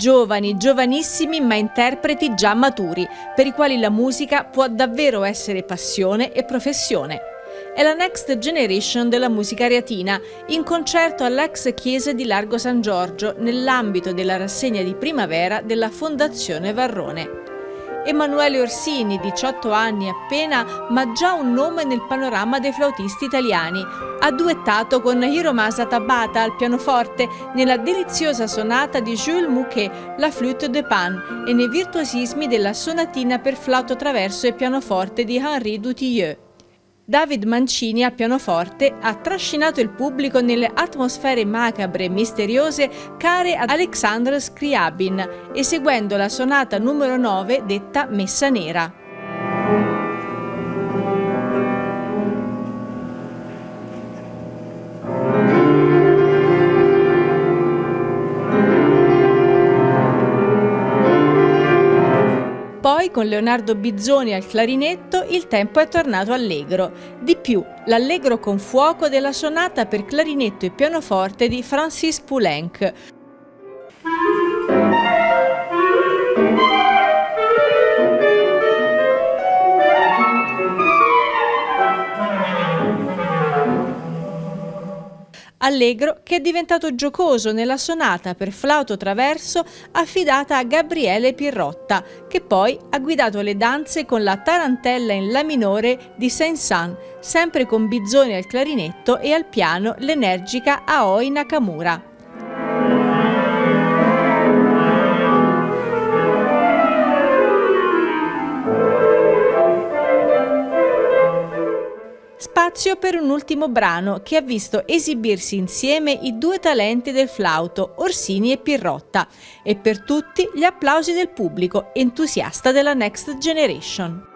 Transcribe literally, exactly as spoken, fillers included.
giovani, giovanissimi ma interpreti già maturi, per i quali la musica può davvero essere passione e professione. È la Next Generation della musica ariatina, in concerto all'ex chiesa di Largo San Giorgio, nell'ambito della rassegna di primavera della Fondazione Varrone. Emanuele Orsini, diciotto anni appena, ma già un nome nel panorama dei flautisti italiani. Ha duettato con Hiromasa Tabata al pianoforte nella deliziosa sonata di Jules Mouquet, la Flûte de Pan, e nei virtuosismi della sonatina per flauto traverso e pianoforte di Henri Dutilleux. David Mancini al pianoforte ha trascinato il pubblico nelle atmosfere macabre e misteriose care ad Alexandre Scriabin, eseguendo la sonata numero nove detta Messa Nera. Poi, con Leonardo Bizzoni al clarinetto, il tempo è tornato allegro. Di più, l'allegro con fuoco della sonata per clarinetto e pianoforte di Francis Poulenc. Allegro che è diventato giocoso nella sonata per flauto traverso affidata a Gabriele Pirrotta, che poi ha guidato le danze con la tarantella in La minore di Saint-Saëns, sempre con Bizzoni al clarinetto e al piano l'energica Aoi Nakamura. Spazio per un ultimo brano che ha visto esibirsi insieme i due talenti del flauto, Orsini e Pirrotta, e per tutti gli applausi del pubblico entusiasta della Next Generation.